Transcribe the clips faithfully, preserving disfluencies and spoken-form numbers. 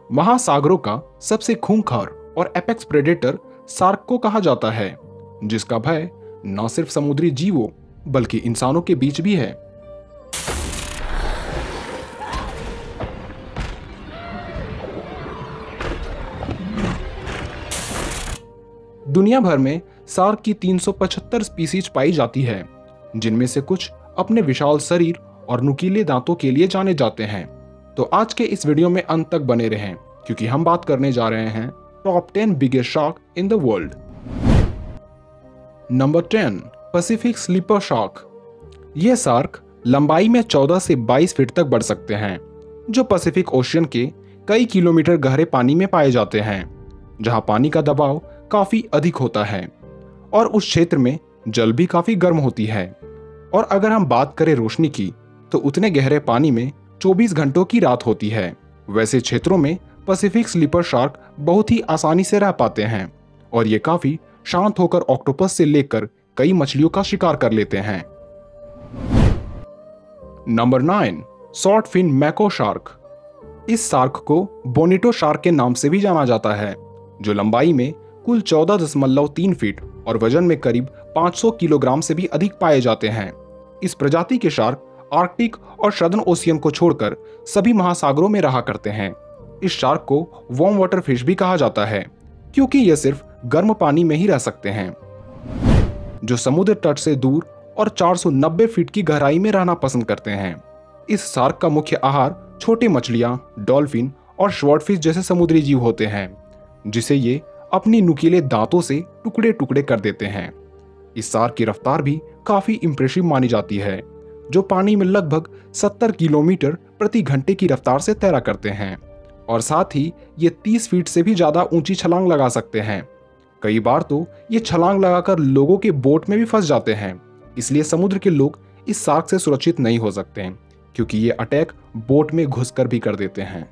महासागरों का सबसे खूंखार और एपेक्स प्रेडेटर शार्क को कहा जाता है, जिसका भय न सिर्फ समुद्री जीवों बल्कि इंसानों के बीच भी है। दुनिया भर में शार्क की तीन सौ पचहत्तर स्पीसीज पाई जाती है, जिनमें से कुछ अपने विशाल शरीर और नुकीले दांतों के लिए जाने जाते हैं। तो आज के इस वीडियो में अंत तक बने रहें, क्योंकि हम बात करने जा रहे हैं top ten biggest shark in the world. Number ten, Pacific sleeper shark. ये शार्क लंबाई में चौदह से बाईस फीट तक बढ़ सकते हैं, जो पैसिफिक ओशियन के कई किलोमीटर गहरे पानी में पाए जाते हैं, जहां पानी का दबाव काफी अधिक होता है और उस क्षेत्र में जल भी काफी गर्म होती है। और अगर हम बात करें रोशनी की, तो उतने गहरे पानी में चौबीस घंटों की रात होती है। वैसे क्षेत्रों में पैसिफिक स्लीपर शार्क बहुत ही आसानी से रह पाते हैं और ये काफी शांत होकर ऑक्टोपस से लेकर कई मछलियों का शिकार कर लेते हैं। Number nine, short fin mako shark. इस शार्क को बोनिटो शार्क के नाम से भी जाना जाता है, जो लंबाई में कुल चौदह दशमलव तीन फीट और वजन में करीब पाँच सौ किलोग्राम से भी अधिक पाए जाते हैं। इस प्रजाति के शार्क आर्कटिक और सदर्न ओशियन को छोड़कर सभी महासागरों में रहा करते हैं। इस शार्क को वार्म वाटर फिश भी कहा जाता है, क्योंकि ये सिर्फ गर्म पानी में ही रह सकते हैं, जो समुद्र तट से दूर और चार सौ नब्बे फीट की गहराई में रहना पसंद करते हैं। इस शार्क का मुख्य आहार छोटे मछलियां, डॉल्फिन और स्वॉर्डफिश जैसे समुद्री जीव होते हैं, जिसे ये अपनी नुकीले दांतों से टुकड़े टुकड़े कर देते हैं। इस शार्क की रफ्तार भी काफी इंप्रेसिव मानी जाती है, जो पानी में लगभग सत्तर किलोमीटर प्रति घंटे की रफ्तार से तैरा करते हैं और साथ ही ये तीस फीट से भी ज्यादा ऊंची छलांग लगा सकते हैं। कई बार तो ये छलांग लगाकर लोगों के बोट में भी फंस जाते हैं, इसलिए समुद्र के लोग इस शार्क से सुरक्षित नहीं हो सकते हैं, क्योंकि ये अटैक बोट में घुसकर भी कर देते हैं।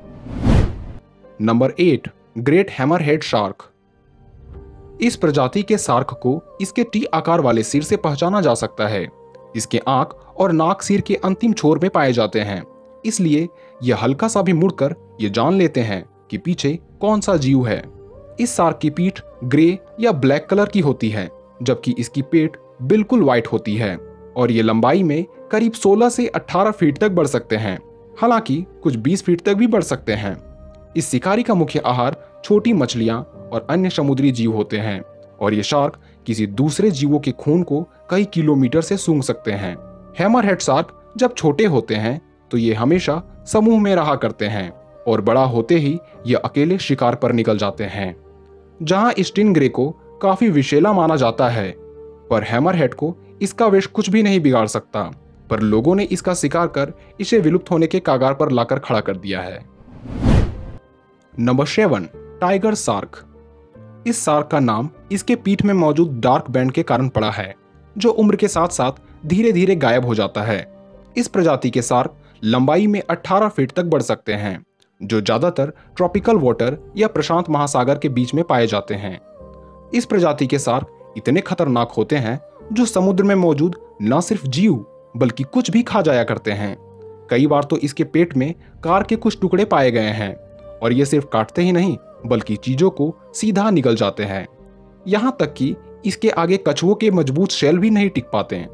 Number eight, great hammerhead shark. इस प्रजाति के शार्क को इसके टी आकार वाले सिर से पहचाना जा सकता है। इसके आंख और नाक सिर के अंतिम छोर में पाए जाते हैं, इसलिए यह हल्का सा भी मुड़कर ये जान लेते हैं कि पीछे कौन सा जीव है। इस शार्क की पीठ ग्रे या ब्लैक कलर की होती है, जबकि इसकी पेट बिल्कुल व्हाइट होती है और ये लंबाई में करीब सोलह से अठारह फीट तक बढ़ सकते हैं, हालांकि कुछ बीस फीट तक भी बढ़ सकते हैं। इस शिकारी का मुख्य आहार छोटी मछलियां और अन्य समुद्री जीव होते हैं और ये शार्क किसी दूसरे जीवों के खून को कई किलोमीटर से सूंघ सकते हैं। हैमरहेड शार्क जब छोटे होते हैं तो ये हमेशा समूह में रहा करते हैं और बड़ा होते ही ये अकेले शिकार पर निकल जाते हैं। जहां स्टिंगरे को काफी विषैला माना जाता है, पर हैमरहेड को इसका विष कुछ भी नहीं बिगाड़ सकता, पर लोगों ने इसका शिकार कर इसे विलुप्त होने के कगार पर लाकर खड़ा कर दिया है। Number seven, tiger shark. इस शार्क का नाम इसके पीठ में मौजूद डार्क बैंड के कारण पड़ा है, जो उम्र के साथ साथ धीरे धीरे गायब हो जाता है। इस प्रजाति के शार्क लंबाई में अठारह फीट तक बढ़ सकते हैं, जो ज्यादातर ट्रॉपिकल वाटर या प्रशांत महासागर के बीच में पाए जाते हैं। इस प्रजाति के शार्क इतने खतरनाक होते हैं जो समुद्र में मौजूद न सिर्फ जीव बल्कि कुछ भी खा जाया करते हैं। कई बार तो इसके पेट में कार के कुछ टुकड़े पाए गए हैं और ये सिर्फ काटते ही नहीं बल्कि चीजों को सीधा निगल जाते हैं। यहां तक कि इसके आगे कछुओं के मजबूत शेल भी नहीं टिक पाते हैं।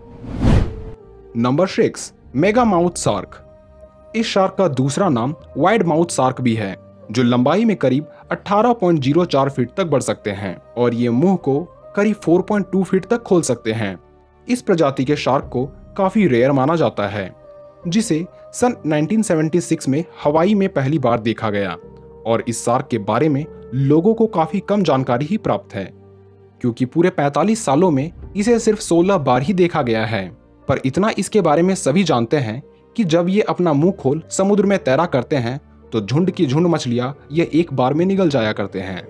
Number six, megamouth shark. इस शार्क का दूसरा नाम वाइड माउथ शार्क भी है, जो लंबाई में करीब अठारह पॉइंट शून्य चार फीट तक बढ़ सकते हैं और ये मुंह को करीब चार पॉइंट दो फीट तक खोल सकते हैं। इस प्रजाति के शार्क को काफी रेयर माना जाता है, जिसे सन उन्नीस सौ छिहत्तर में हवाई में पहली बार देखा गया और इस शार्क के बारे में लोगों को काफी कम जानकारी ही प्राप्त है, क्योंकि पूरे पैंतालीस सालों में इसे सिर्फ सोलह बार ही देखा गया है। पर इतना इसके बारे में सभी जानते हैं कि जब ये अपना मुंह खोल समुद्र में तैरा करते हैं तो झुंड की झुंड मछलियां ये एक बार में निगल जाया करते हैं।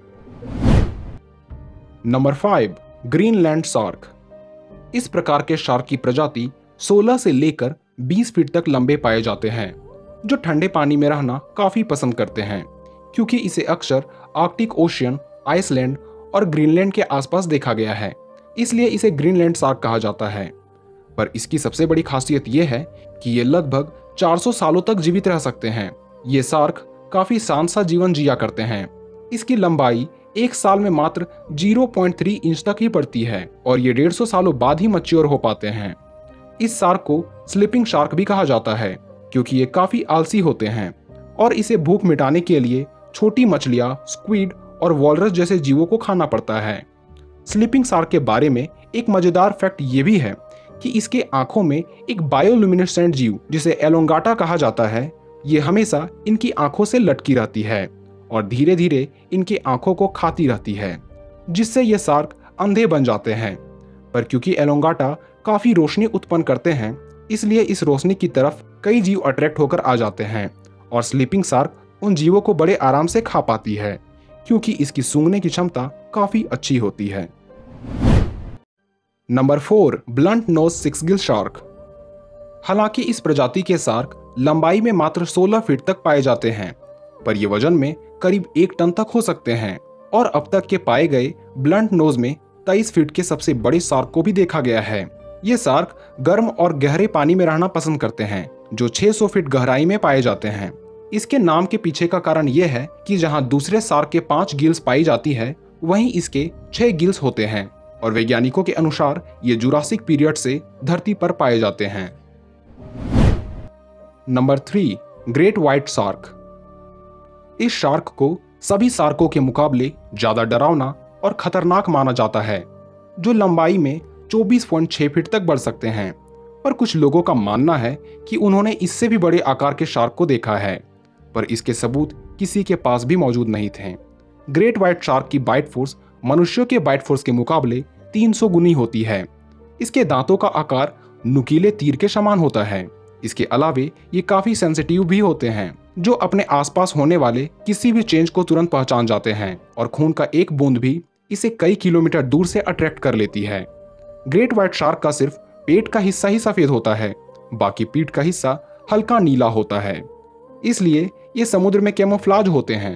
Number five, Greenland shark. इस प्रकार के शार्क की प्रजाति सोलह से लेकर बीस फीट तक लंबे पाए जाते हैं, जो ठंडे पानी में रहना काफी पसंद करते हैं, क्योंकि इसे अक्सर आर्कटिक ओशियन, आइसलैंड और ग्रीनलैंड के आसपास देखा गया है, इसलिए इसे ग्रीनलैंड शार्क कहा जाता है। पर इसकी सबसे बड़ी खासियत यह है कि ये लगभग चार सौ सालों तक जीवित रह सकते हैं। ये शार्क काफी शांत सा जीवन जिया करते हैं। इसकी लंबाई एक साल में मात्र ज़ीरो पॉइंट थ्री इंच तक ही बढ़ती है और ये डेढ़ सौ सालों बाद ही मैच्योर हो पाते हैं। इस शार्क को स्लीपिंग शार्क भी कहा जाता है क्योंकि ये काफी आलसी होते हैं और इसे भूख मिटाने के लिए छोटी मछलियां, स्क्विड और वॉलरस जैसे जीवों को खाना पड़ता है। स्लीपिंग शार्क के बारे में एक मजेदार फैक्ट ये भी है कि इसके आंखों में एक बायोल्यूमिनेसेंट जीव जिसे एलोंगाटा कहा जाता है, ये हमेशा इनकी आंखों से लटकी रहती है और धीरे धीरे इनकी आंखों को खाती रहती है, जिससे ये शार्क अंधे बन जाते हैं। पर क्योंकि एलोंगाटा काफी रोशनी उत्पन्न करते हैं, इसलिए इस रोशनी की तरफ कई जीव अट्रैक्ट होकर आ जाते हैं और स्लीपिंग शार्क उन जीवों को बड़े आराम से खा पाती है क्योंकि इसकी सूंघने की क्षमता काफी अच्छी होती है। Number four, blunt nose six gill shark. हालांकि इस प्रजाति के शार्क लंबाई में मात्र सोलह फीट तक पाए जाते हैं, पर ये वजन में करीब एक टन तक हो सकते हैं और अब तक के पाए गए ब्लंट नोज में तेईस फीट के सबसे बड़े शार्क को भी देखा गया है। ये शार्क गर्म और गहरे पानी में रहना पसंद करते हैं जो छह सौ फीट गहराई में पाए जाते हैं। इसके नाम के पीछे का कारण यह है कि जहां दूसरे शार्क के पांच गिल्स पाई जाती है, वहीं इसके छह गिल्स होते हैं और वैज्ञानिकों के अनुसार ये जुरासिक पीरियड से धरती पर पाए जाते हैं। Number three, great white shark. इस शार्क को सभी शार्कों के मुकाबले ज्यादा डरावना और खतरनाक माना जाता है, जो लंबाई में चौबीस पॉइंट छह फीट तक बढ़ सकते हैं। पर कुछ लोगों का मानना है कि उन्होंने इससे भी बड़े आकार के शार्क को देखा है, पर इसके सबूत किसी के पास भी मौजूद नहीं थे। ग्रेट व्हाइट शार्क की बाइट फोर्स मनुष्यों के बाइट फोर्स के मुकाबले तीन सौ गुनी होती है। इसके दांतों का आकार नुकीले तीर के समान होता है। इसके अलावे ये काफी सेंसिटिव भी होते हैं, जो अपने आसपास होने वाले किसी भी चेंज को तुरंत पहचान जाते हैं और खून का एक बूंद भी इसे कई किलोमीटर दूर से अट्रैक्ट कर लेती है। ग्रेट व्हाइट शार्क का सिर्फ पेट का हिस्सा ही सफेद होता है, बाकी पीठ का हिस्सा हल्का नीला होता है, इसलिए ये समुद्र में कैमोफ्लाज होते हैं।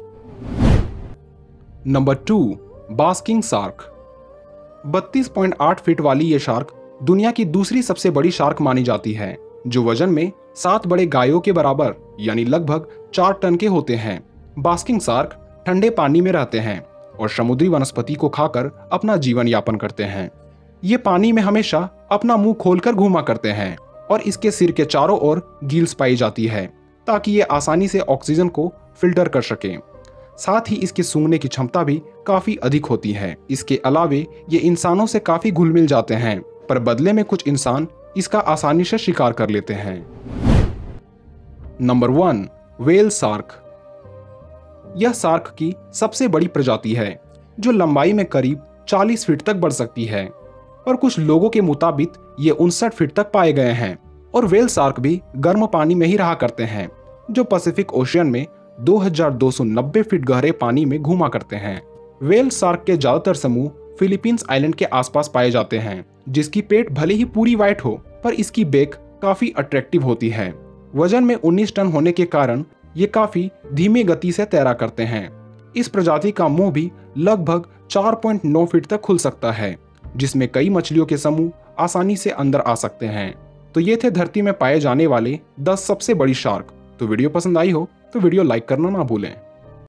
Number two, basking shark. बत्तीस पॉइंट आठ फीट वाली ये शार्क दुनिया की दूसरी सबसे बड़ी शार्क मानी जाती है, जो वजन में सात बड़े गायों के बराबर यानी लगभग चार टन के होते हैं। बास्किंग शार्क ठंडे पानी में रहते हैं और समुद्री वनस्पति को खाकर अपना जीवन यापन करते हैं। ये पानी में हमेशा अपना मुंह खोलकर घूमा करते हैं और इसके सिर के चारों ओर गिल्स पाई जाती है ताकि ये आसानी से ऑक्सीजन को फिल्टर कर सके। साथ ही इसकी सूंघने की क्षमता भी काफी अधिक होती है। इसके अलावे ये इंसानों से काफी घुल मिल जाते हैं, पर बदले में कुछ इंसान इसका आसानी से शिकार कर लेते हैं। Number one, whale shark. यह शार्क की सबसे बड़ी प्रजाति है, जो लंबाई में करीब चालीस फीट तक बढ़ सकती है, और कुछ लोगों के मुताबिक ये उनसठ फीट तक पाए गए हैं। और व्हेल शार्क भी गर्म पानी में ही रहा करते हैं, जो पैसिफिक ओशियन में दो हज़ार दो सौ नब्बे फीट गहरे पानी में घूमा करते हैं। व्हेल शार्क के ज्यादातर समूह फिलीपींस आइलैंड के आसपास पाए जाते हैं, जिसकी पेट भले ही पूरी व्हाइट हो, पर इसकी बेक काफी अट्रैक्टिव होती है। वजन में उन्नीस टन होने के कारण ये काफी धीमी गति से तैरा करते हैं। इस प्रजाति का मुंह भी लगभग चार पॉइंट नौ फीट तक खुल सकता है, जिसमें कई मछलियों के समूह आसानी से अंदर आ सकते हैं। तो ये थे धरती में पाए जाने वाले दस सबसे बड़ी शार्क। तो वीडियो पसंद आई हो तो वीडियो लाइक करना ना भूलें।